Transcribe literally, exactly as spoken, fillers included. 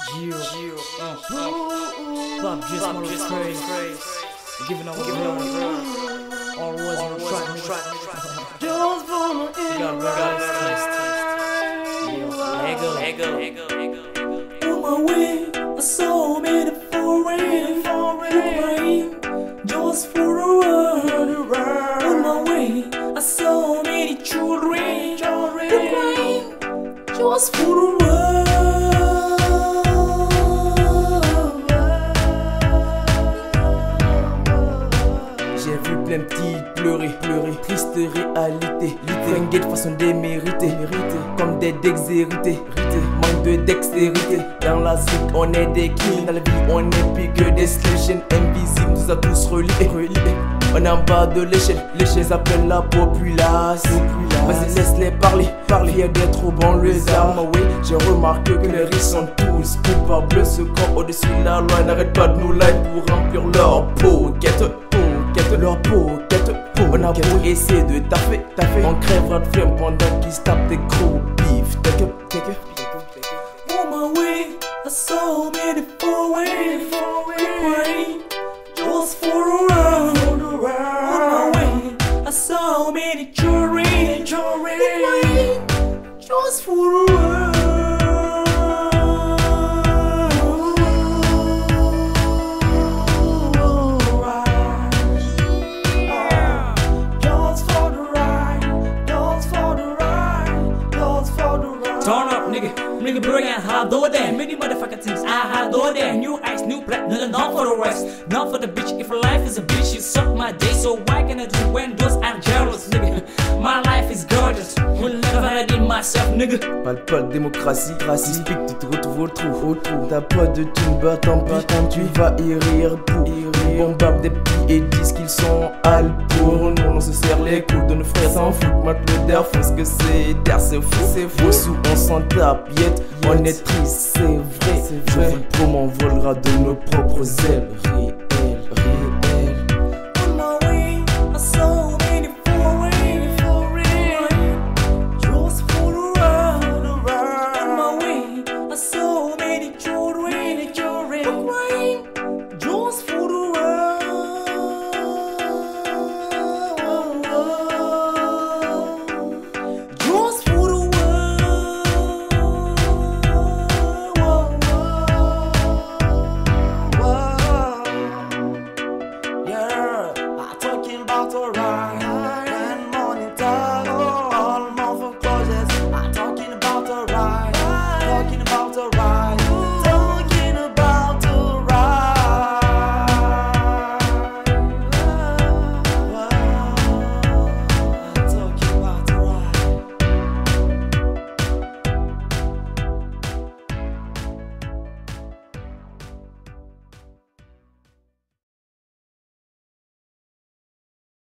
Gio, Gio, uh, uh, Pop just more just praise, giving up, giving up, all was on the track, nigga. Just wanna You got realize, Lego, Lego, Lego, Lego. on my way, I saw many foreign, foreign, just for a run. On my way, I saw many children, children, just for a run. J'ai vu plein de petites pleurer, pleurer, triste réalité, fringuées de façon déméritée, comme des dexhérités, manque de dextérité. Dans la zik on est des kings, dans la vie on est plus que des slashes invisibles, nous a tous reliés. On est en bas de l'échelle, l'échelle appelle la population. Vas-y laisse-les parler, parler, fiers d'être au bon les armes. Oui, j'ai remarqué que les riches sont tous coupables. Ceux qui ont au-dessus de la loi n'arrêtent pas de nous like pour remplir leur pocket. Leur pocket, on a beau essayer de taper, taper, on crèvera de flemme pendant qu'ils se tapent des gros bifs. Take up, take up. On my way, I saw many foreign, foreign, just for a run. On my way, I saw many children, children, just for a run. Turn up, nigga, nigga, bring out how do that. Many motherfucking things, I how do that. New ice, new black, nothing not for the rest. Not for the bitch, if life is a bitch, you suck my day. So why can I do when those are jealous, nigga? My life is gorgeous, will never redeem myself, nigga. Parle pas de démocratie, raciste, pique, tu te retrouves au trou, au trou. T'as pas de thune, bah tant pis, tant tu vas y rire pour. Bombarde des petits et disent qu'ils sont al pour nous, on se serre les coudes de nos frères sans foot. Mate le der, faut ce que c'est, der c'est fou, c'est fou. Sous on s'en tape, yet, on est triste, c'est vrai. Je vous le promets, on volera de nos propres ailes.